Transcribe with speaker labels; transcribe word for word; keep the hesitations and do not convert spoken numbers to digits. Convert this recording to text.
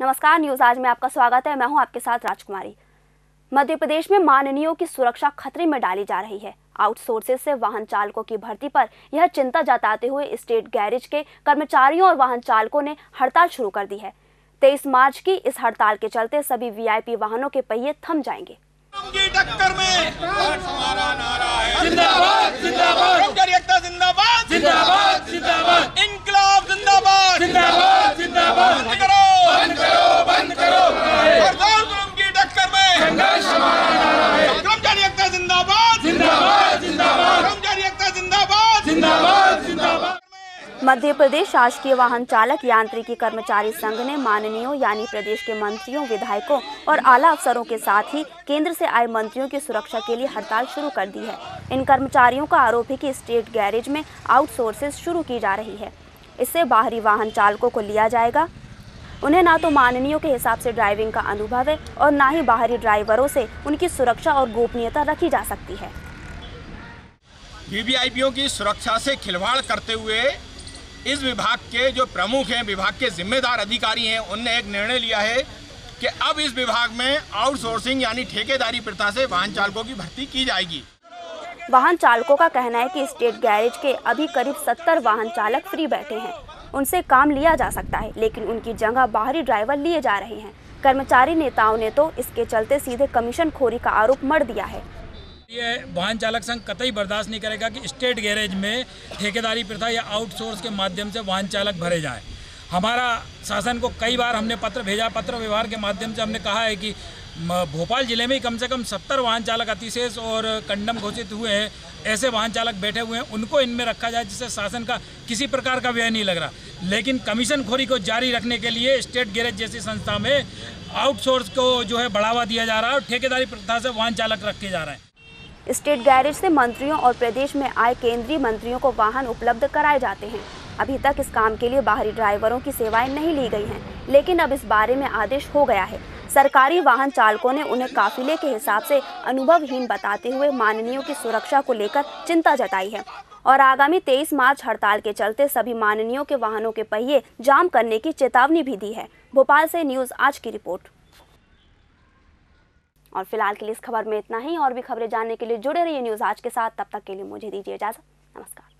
Speaker 1: नमस्कार, न्यूज आज में आपका स्वागत है। मैं हूं आपके साथ राजकुमारी। मध्य प्रदेश में माननीयों की सुरक्षा खतरे में डाली जा रही है। आउटसोर्सेज से वाहन चालकों की भर्ती पर यह चिंता जताते हुए स्टेट गैरेज के कर्मचारियों और वाहन चालकों ने हड़ताल शुरू कर दी है। तेईस मार्च की इस हड़ताल के चलते सभी वीआईपी वाहनों के पहिए थम जाएंगे।
Speaker 2: की टक्कर में हमारा नारा है जिंदाबाद जिंदाबाद, कर्मचारी एकता जिंदाबाद जिंदाबाद जिंदाबाद, इंकलाब जिंदाबाद जिंदाबाद जिंदाबाद, बंद करो बंद करो बंद करो, हड़ताल की टक्कर में संघर्ष हमारा नारा है, कर्मचारी एकता जिंदाबाद जिंदाबाद जिंदाबाद, कर्मचारी एकता जिंदाबाद जिंदाबाद जिंदाबाद।
Speaker 1: मध्य प्रदेश शासकीय वाहन चालक यांत्रिकी कर्मचारी संघ ने माननीयों यानी प्रदेश के मंत्रियों, विधायकों और आला अफसरों के साथ ही केंद्र से आए मंत्रियों की सुरक्षा के लिए हड़ताल शुरू कर दी है। इन कर्मचारियों का आरोप है कि स्टेट गैरेज में आउटसोर्सेज शुरू की जा रही है। इससे बाहरी वाहन चालकों को लिया जाएगा। उन्हें ना तो माननीयों के हिसाब से ड्राइविंग का अनुभव है और ना ही बाहरी ड्राइवरों से उनकी सुरक्षा और गोपनीयता रखी जा सकती है।
Speaker 2: वीवीआईपीओ की सुरक्षा से खिलवाड़ करते हुए इस विभाग के जो प्रमुख हैं, विभाग के जिम्मेदार अधिकारी हैं, उनने एक निर्णय लिया है कि अब इस विभाग में आउटसोर्सिंग यानी ठेकेदारी प्रथा से वाहन चालकों की भर्ती की जाएगी।
Speaker 1: वाहन चालकों का कहना है कि स्टेट गैरेज के अभी करीब सत्तर वाहन चालक फ्री बैठे हैं। उनसे काम लिया जा सकता है, लेकिन उनकी जगह बाहरी ड्राइवर लिए जा रहे हैं। कर्मचारी नेताओं ने तो इसके चलते सीधे कमीशन खोरी का आरोप मढ़ दिया है।
Speaker 3: ये वाहन चालक संघ कतई बर्दाश्त नहीं करेगा कि स्टेट गैरेज में ठेकेदारी प्रथा या आउटसोर्स के माध्यम से वाहन चालक भरे जाएं। हमारा शासन को कई बार हमने पत्र भेजा, पत्र व्यवहार के माध्यम से हमने कहा है कि भोपाल जिले में ही कम से कम सत्तर वाहन चालक अतिशेष और कंडम घोषित हुए हैं, ऐसे वाहन चालक बैठे हुए हैं, उनको इनमें रखा जाए जिससे शासन का किसी प्रकार का व्यय नहीं लग रहा। लेकिन कमीशन खोरी को जारी रखने के लिए स्टेट गैरेज जैसी संस्था में आउटसोर्स को जो है बढ़ावा दिया जा रहा है और ठेकेदारी प्रथा से वाहन चालक रखे जा रहे हैं।
Speaker 1: स्टेट गैरेज से मंत्रियों और प्रदेश में आए केंद्रीय मंत्रियों को वाहन उपलब्ध कराए जाते हैं। अभी तक इस काम के लिए बाहरी ड्राइवरों की सेवाएं नहीं ली गई हैं, लेकिन अब इस बारे में आदेश हो गया है। सरकारी वाहन चालकों ने उन्हें काफिले के हिसाब से अनुभवहीन बताते हुए माननीयों की सुरक्षा को लेकर चिंता जताई है और आगामी तेईस मार्च हड़ताल के चलते सभी माननीयों के वाहनों के पहिए जाम करने की चेतावनी भी दी है। भोपाल से न्यूज आज की रिपोर्ट। और फिलहाल के लिए इस खबर में इतना ही। और भी खबरें जानने के लिए जुड़े रहिए न्यूज आज के साथ। तब तक के लिए मुझे दीजिए इजाजत। नमस्कार।